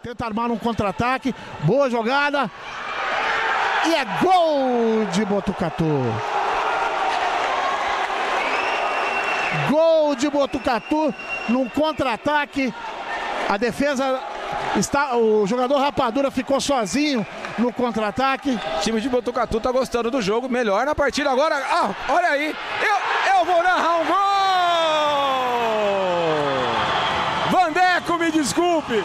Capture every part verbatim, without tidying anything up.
Tenta armar um contra-ataque, boa jogada. E é gol de Botucatu. Gol de Botucatu num contra-ataque. A defesa está, o jogador Rapadura ficou sozinho no contra-ataque. O time de Botucatu tá gostando do jogo, melhor na partida agora. Ah, olha aí, eu, eu vou narrar um gol! Vandeco, me desculpe.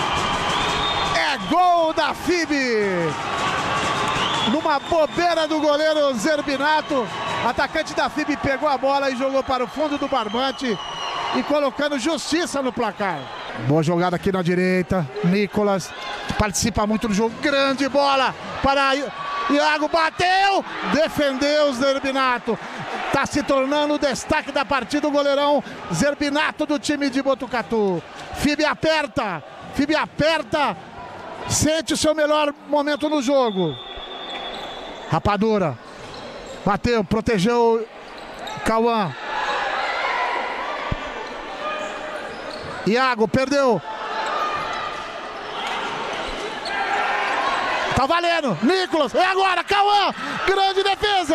É gol da F I B. Numa bobeira do goleiro Zerbinato, atacante da F I B pegou a bola e jogou para o fundo do barbante e colocando justiça no placar. Boa jogada aqui na direita, Nicolas participa muito do jogo, grande bola para Iago, bateu, defendeu o Zerbinato. Está se tornando o destaque da partida o goleirão Zerbinato do time de Botucatu. F I B aperta, F I B aperta, sente o seu melhor momento no jogo. Rapadura, bateu, protegeu Cauã. Iago, perdeu. Tá valendo, Nicolas, é agora, Cauã, grande defesa.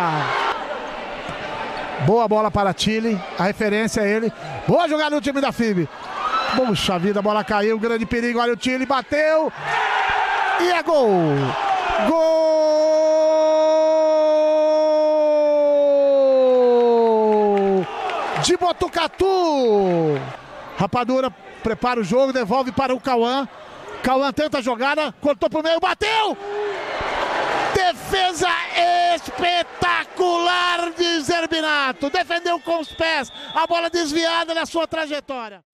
Boa bola para Chile, a referência é ele. Boa jogada no time da F I B. Puxa vida, a bola caiu, grande perigo, olha o Chile, bateu. E é gol. Gol de Botucatu. Rapadura prepara o jogo, devolve para o Cauã. Cauã tenta a jogada, cortou pro meio, bateu! Defesa espetacular de Zerbinato. Defendeu com os pés, a bola desviada na sua trajetória.